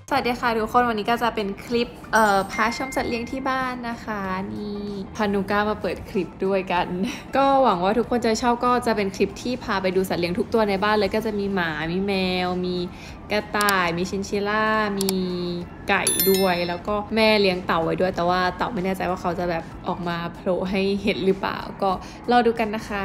สวัสดีค่ะทุกคนวันนี้ก็จะเป็นคลิปพาชมสัตว์เลี้ยงที่บ้านนะคะนี่พานุก้ามาเปิดคลิปด้วยกัน ก็หวังว่าทุกคนจะชอบก็จะเป็นคลิปที่พาไปดูสัตว์เลี้ยงทุกตัวในบ้านเลยก็จะมีหมามีแมวมีกระต่ายมีชินชิล่ามีไก่ด้วยแล้วก็แม่เลี้ยงเต่าไว้ด้วยแต่ว่าเต่าไม่แน่ใจว่าเขาจะแบบออกมาโผล่ให้เห็นหรือเปล่าก็รอดูกันนะคะ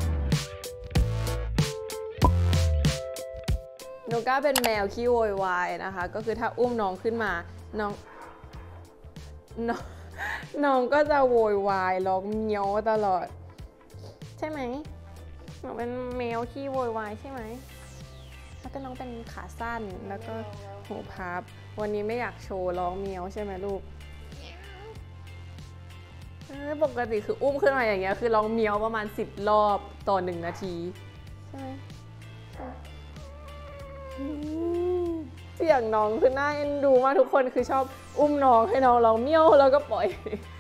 นูก้าเป็นแมวขี้โวยวายนะคะก็คือถ้าอุ้มน้องขึ้นมาน้องก็จะโวยวายร้องเมียวตลอดใช่ไหมน้องเป็นแมวขี้โวยวายใช่ไหมแล้วก็น้องเป็นขาสั้นแล้วก็หูพับวันนี้ไม่อยากโชว์ร้องเมียวใช่ไหมลูกปกติคืออุ้มขึ้นมาอย่างเงี้ยคือร้องเมียวประมาณ10 รอบต่อ1 นาทีใช่ไหมเสียงน้องคือน่าเอ็นดูมากทุกคนคือชอบอุ้มน้องให้น้องร้องเมียวแล้วก็ปล่อย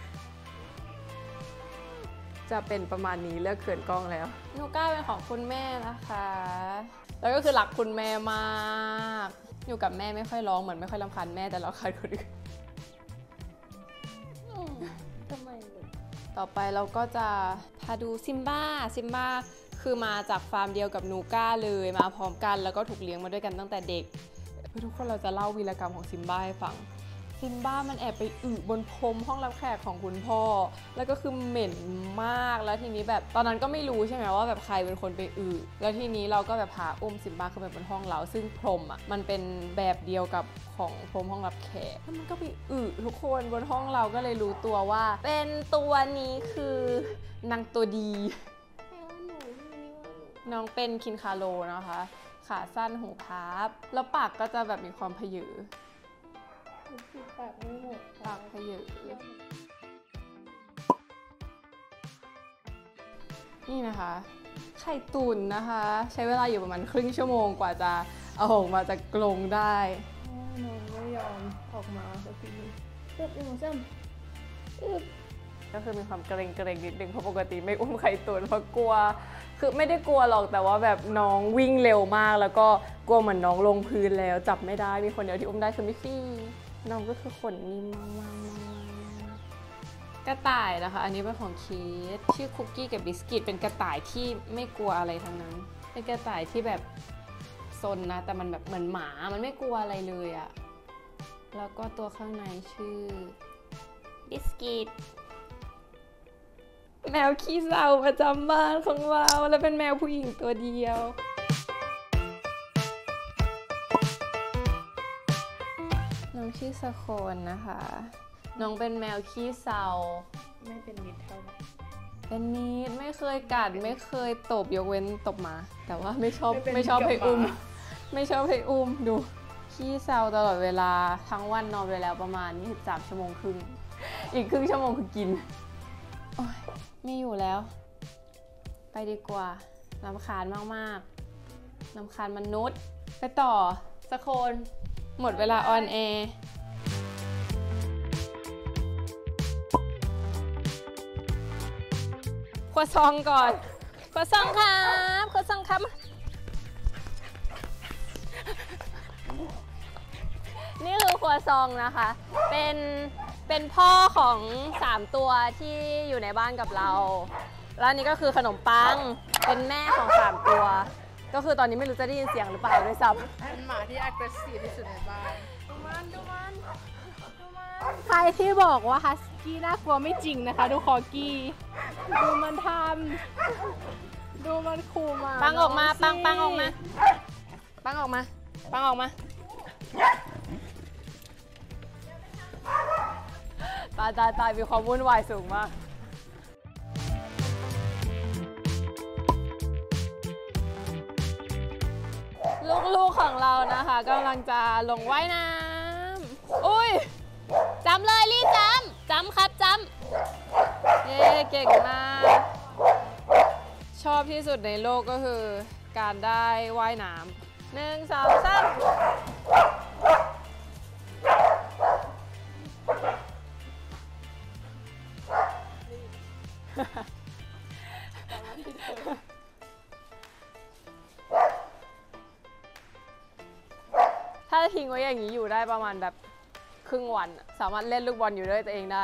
จะเป็นประมาณนี้เลิกเขินกล้องแล้วนูก้าเป็นของคุณแม่นะคะแล้วก็คือรักคุณแม่มากอยู่กับแม่ไม่ค่อยร้องเหมือนไม่ค่อยรำคาญแม่แต่เราคาญคนอื่นทำไมต่อไปเราก็จะพาดูซิมบ้าคือมาจากฟาร์มเดียวกับนูก้าเลยมาพร้อมกันแล้วก็ถูกเลี้ยงมาด้วยกันตั้งแต่เด็กทุกคนเราจะเล่าวีรกรรมของซิมบ้าให้ฟังซิมบ้ามันแอบไปอึบนพรมห้องรับแขกของคุณพ่อแล้วก็คือเหม็นมากแล้วทีนี้แบบตอนนั้นก็ไม่รู้ใช่ไหมว่าแบบใครเป็นคนไปอึแล้วทีนี้เราก็แบบพาอุ้มซิมบ้าขึ้นไปบนห้องเราซึ่งพรมอ่ะมันเป็นแบบเดียวกับของพรมห้องรับแขกแล้วมันก็ไปอึทุกคนบนห้องเราก็เลยรู้ตัวว่าเป็นตัวนี้คือนางตัวดีน้องเป็นคินคาโลนะคะขาสั้นหูพับแล้วปากก็จะแบบมีความพยือปากไม่หมดปากพยือนี่นะคะไข่ตุ๋นนะคะใช้เวลาอยู่ประมาณครึ่งชั่วโมงกว่าจะเอาออกมาจากกรงได้น้องไม่ยอมออกมาสักทีก็คือมีความเกรงนิดนึงเพราะปกติไม่อุ้มไข่ตุ๋นเพราะกลัวคือไม่ได้กลัวหรอกแต่ว่าแบบน้องวิ่งเร็วมากแล้วก็กลัวเหมือนน้องลงพื้นแล้วจับไม่ได้มีคนเดียวที่อุ้มได้คือมิฟฟี่น้องก็คือขนนิ่มมากกระต่ายนะคะอันนี้เป็นของคีสชื่อคุกกี้กับบิสกิตเป็นกระต่ายที่ไม่กลัวอะไรทั้งนั้นเป็นกระต่ายที่แบบซนนะแต่มันแบบเหมือนหมามันไม่กลัวอะไรเลยอะแล้วก็ตัวข้างในชื่อบิสกิตแมวขี้เศร้าประจำบ้านของเราและเป็นแมวผู้หญิงตัวเดียวน้องชื่อสโคนนะคะน้องเป็นแมวขี้เศร้าไม่เป็นมิตรเท่าไหร่เป็นมิตรไม่เคยกัดไม่เคยตบยกเว้นตบหมาแต่ว่าไม่ชอบให้อุ้มไม่ชอบให้อุ้มดูขี้เศร้าตลอดเวลาทั้งวันนอนไปแล้วประมาณ23 ชั่วโมงครึ่งอีกครึ่งชั่วโมงคือกินไม่อยู่แล้วไปดีกว่ารำคาญมากๆรำคาญมนุษย์ไปต่อสโคนหมดเวลาออนแอร์ครัวซองก่อนครัวซองครับครัวซองครับนี่คือครัวซองนะคะเป็นพ่อของ3 ตัวที่อยู่ในบ้านกับเราแล้วนี่ก็คือขนมปังเป็นแม่ของ3 ตัวก็คือตอนนี้ไม่รู้จะได้ยินเสียงหรือเปล่าด้วยซ้ำเป็นหมาที่ aggressive ที่สุดในบ้านดูมันใครที่บอกว่าฮัสกี้น่ากลัวไม่จริงนะคะดูคอกี้ดูมันทำดูมันขู่มาปังออกมาปังออกมาปังออกมาตายมีความวุ่นวายสูงมากลูกๆของเรานะคะกำลังจะลงว่ายน้ำอุ้ยจำเลยรีบจำครับจำเย้เก่งมากชอบที่สุดในโลกก็คือการได้ว่ายน้ำ1 2 3ถ้าาทิ้งไว้อย่างนี้อยู่ได้ประมาณแบบครึ่งวันสามารถเล่นลูกบอลอยู่ด้วยตัวเองได้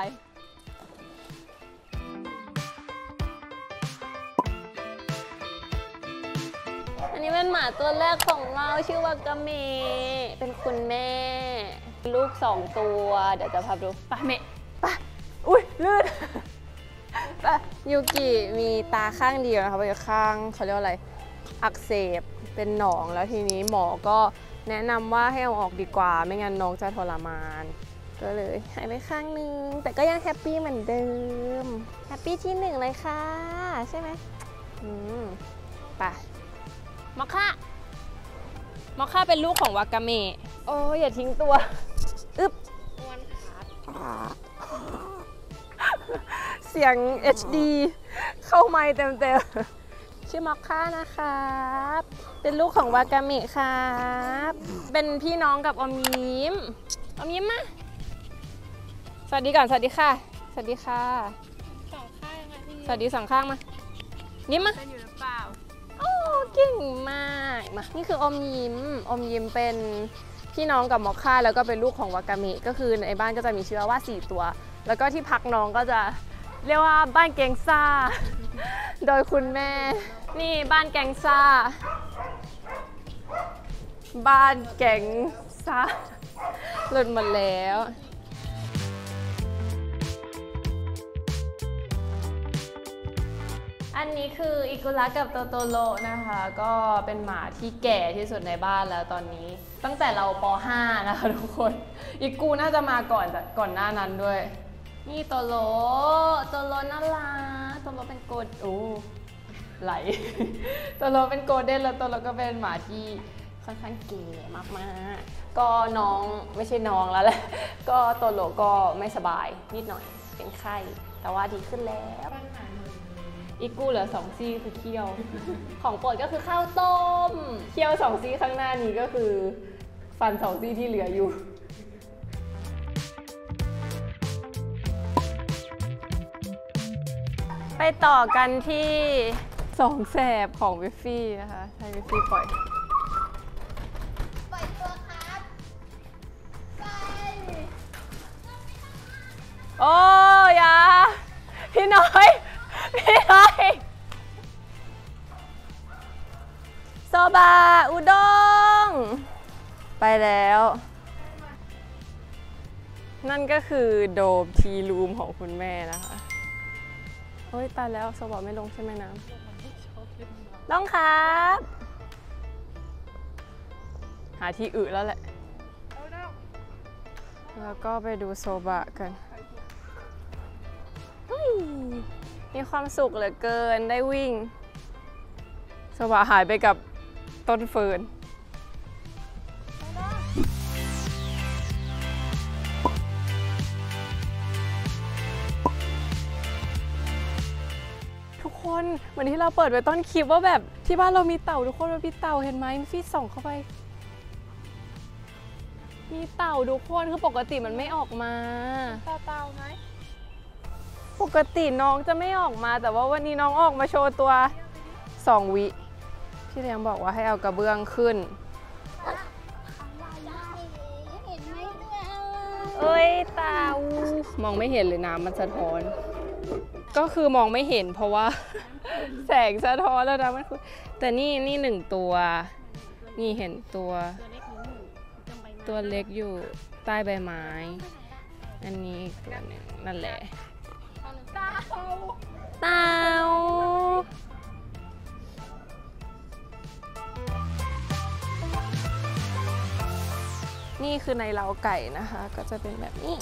อันนี้เป็นหมาตัวแรกของเราชื่อว่ากาเมเป็นคุณแม่ลูก2 ตัวเดี๋ยวจะพาดูไปเมะไปอุ้ยลื่นไปยูกิมีตาข้างเดียวนะคะไปข้างเขาเรียกว่าอะไรอักเสบเป็นหนองแล้วทีนี้หมอก็แนะนำว่าให้เอาออกดีกว่าไม่งั้นน้องจะทรมานก็เลยหายไปข้างนึงแต่ก็ยังแฮปปี้เหมือนเดิมแฮปปี้ที่1เลยค่ะใช่ไหมไปมอคค่าเป็นลูกของวากาเมะโอ้อย่าทิ้งตัวอึ๊บวันขาดเสียง HD เข้าไมค์เต็มๆชื่อมอคค่านะครับเป็นลูกของวากาเมะครับเป็นพี่น้องกับอมยิ้มมาสวัสดีก่อนสวัสดีค่ะสวัสดีค่ะ 2 ข้างยังไงพี่สวัสดี2 ข้างมายิ้มมาเป็นอยู่หรือเปล่าโอ้เก่งมากมานี่คืออมยิ้มเป็นพี่น้องกับมอคค่าแล้วก็เป็นลูกของวากาเมะก็คือในบ้านก็จะมีเชื้อว่า4 ตัวแล้วก็ที่พักน้องก็จะเรียกว่าบ้านแกงซ่าโดยคุณแม่นี่บ้านแกงซ่าหลุดหมดแล้วอันนี้คืออิกุระกับโตโตโร่นะคะก็เป็นหมาที่แก่ที่สุดในบ้านแล้วตอนนี้ตั้งแต่เราป .5 นะคะทุกคนอิกูน่าจะมาก่อนหน้านั้นด้วยนี่โตโร่น่ารักโตโร่เป็นโกลโอ้ไหลโตโร่เป็นโกลเด้นแล้วโตโร่ก็เป็นหมาที่ค่อนข้างเก๋มากๆก็น้องไม่ใช่น้องแล้วแหละก็โตโร่ก็ไม่สบายนิดหน่อยเป็นไข้แต่ว่าดีขึ้นแล้วอีกูเหลือ2 ซี่คือเคี้ยวของโปรดก็คือข้าวต้มเคี้ยว2 ซี่ข้างหน้านี้ก็คือฟัน2 ซี่ที่เหลืออยู่ไปต่อกันที่2 แสบของวิฟฟี่นะคะให้วิฟฟี่ปล่อยตัวครับไปโอ้ยาพี่น้อยโซบะอุด้งไปแล้วนั่นก็คือโดมทีรูมของคุณแม่นะคะโอ้ยตายแล้วโซบะไม่ลงใช่ไหมน้ำลงครับหาที่อึแล้วแหละแล้วก็ไปดูโซบะกันมีความสุขเหลือเกินได้วิ่งโซบะหายไปกับต้นเฟิร์นทุกคนเหมือนที่เราเปิดไว้ต้นคลิปว่าแบบที่บ้านเรามีเต่าทุกคนมีเต่าเห็นไหมพี่ส่องเข้าไปมีเต่าทุกคนคือปกติมันไม่ออกมาเต่าไหมปกติน้องจะไม่ออกมาแต่ว่าวันนี้น้องออกมาโชว์ตัว2 วิพี่เลี้ยงบอกว่าให้เอากระเบื้องขึ้นเอ้ยเต่ามองไม่เห็นเลยน้ำมันสะท้อนก็คือมองไม่เห็นเพราะว่าแสงสะท้อนแล้วนะมันคือแต่นี่1 ตัวนี่เห็นตัวเล็กอยู่ใต้ใบไม้อันนี้อีกตัวหนึ่งนั่นแหละเต่านี่คือในเล้าไก่นะคะก็จะเป็นแบบนี้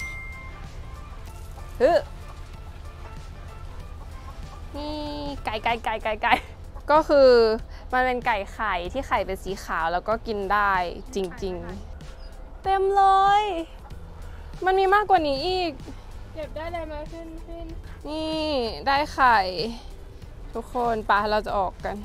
นี่ไก่ก็คือมันเป็นไก่ไข่ที่ไข่เป็นสีขาวแล้วก็กินได้จริงๆเต็มเลยมันมีมากกว่านี้อีกเก็บได้เลยไหมขึ้นนี่ได้ไข่ทุกคนปะเราจะออกกัน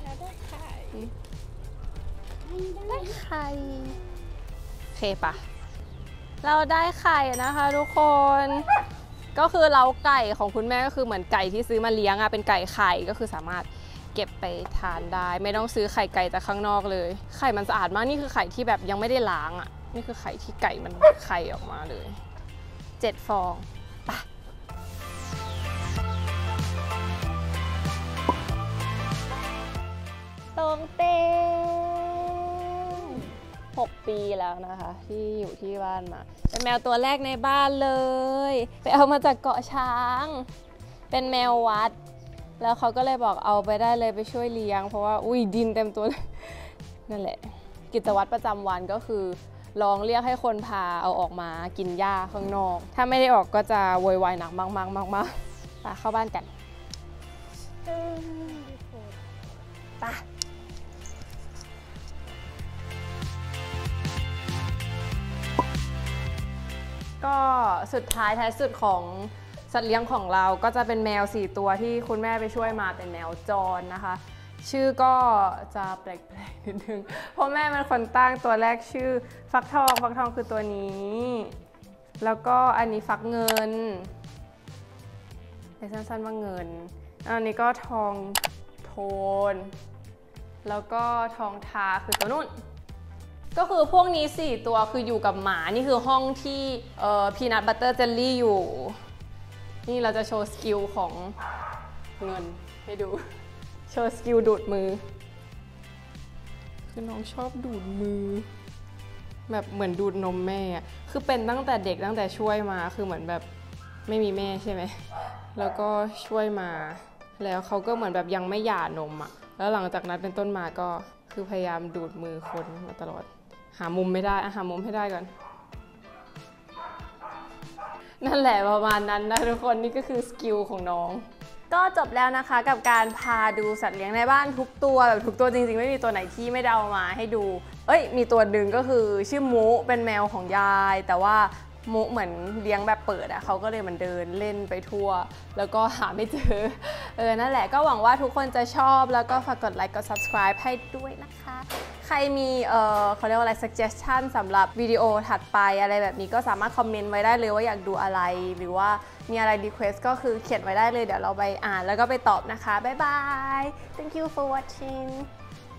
ได้ไข่โอเคปะเราได้ไข่นะคะทุกคนก็คือเล้าไก่ของคุณแม่ก็คือเหมือนไก่ที่ซื้อมาเลี้ยงอะเป็นไก่ไข่ก็คือสามารถเก็บไปทานได้ไม่ต้องซื้อไข่ไก่จากข้างนอกเลยไข่มันสะอาดมากนี่คือไข่ที่แบบยังไม่ได้ล้างอะนี่คือไข่ที่ไก่มันไข่ออกมาเลย7 ฟองไปตรงเต้ง6 ปีแล้วนะคะที่อยู่ที่บ้านมาเป็นแมวตัวแรกในบ้านเลยไปเอามาจากเกาะช้างเป็นแมววัดแล้วเขาก็เลยบอกเอาไปได้เลยไปช่วยเลี้ยงเพราะว่าอุ้ยดินเต็มตัวเลยนั่นแหละกิจวัตรประจำวันก็คือลองเรียกให้คนพาเอาออกมากินหญ้าข้างนอกถ้าไม่ได้ออกก็จะโวยวายหนักมากไปเข้าบ้านกันไปก็สุดท้ายสุดของสัตว์เลี้ยงของเราก็จะเป็นแมว4 ตัวที่คุณแม่ไปช่วยมาเป็นแมวจรนะคะชื่อก็จะแปลกๆนิดนึงเพราะแม่เป็นคนตั้งตัวแรกชื่อฟักทองคือตัวนี้แล้วก็อันนี้ฟักเงินสั้นๆว่าเงินอันนี้ก็ทองโทนแล้วก็ทองทาคือตัวนู้นก็คือพวกนี้4 ตัวคืออยู่กับหมานี่คือห้องที่พีนัทบัตเตอร์เจลลี่อยู่นี่เราจะโชว์สกิลของเงินให้ดูโชว์สกิลดูดมือคือน้องชอบดูดมือแบบเหมือนดูดนมแม่คือเป็นตั้งแต่เด็กตั้งแต่ช่วยมาคือเหมือนแบบไม่มีแม่ใช่ไหมแล้วก็ช่วยมาแล้วเขาก็เหมือนแบบยังไม่หย่านมแล้วหลังจากนั้นเป็นต้นมาก็คือพยายามดูดมือคนมาตลอดหามุมไม่ได้หามุมให้ได้ก่อนนั่นแหละประมาณนั้นนะทุกคนนี่ก็คือสกิลของน้องก็จบแล้วนะคะกับการพาดูสัตว์เลี้ยงในบ้านทุกตัวแบบทุกตัวจริงๆไม่มีตัวไหนที่ไม่ได้เอามาให้ดูมีตัวหนึ่งก็คือชื่อมุเป็นแมวของยายแต่ว่ามุเหมือนเลี้ยงแบบเปิดเขาก็เลยมันเดินเล่นไปทั่วแล้วก็หาไม่เจอนั่นแหละก็หวังว่าทุกคนจะชอบแล้วก็ฝากกดไลค์กด subscribe ให้ด้วยนะคะใครมีเขาเรียกว่าอะไร suggestion สำหรับวิดีโอถัดไปอะไรแบบนี้ก็สามารถคอมเมนต์ไว้ได้เลยว่าอยากดูอะไรหรือว่ามีอะไร request ก็คือเขียนไว้ได้เลยเดี๋ยวเราไปอ่านแล้วก็ไปตอบนะคะบ๊ายบาย thank you for watching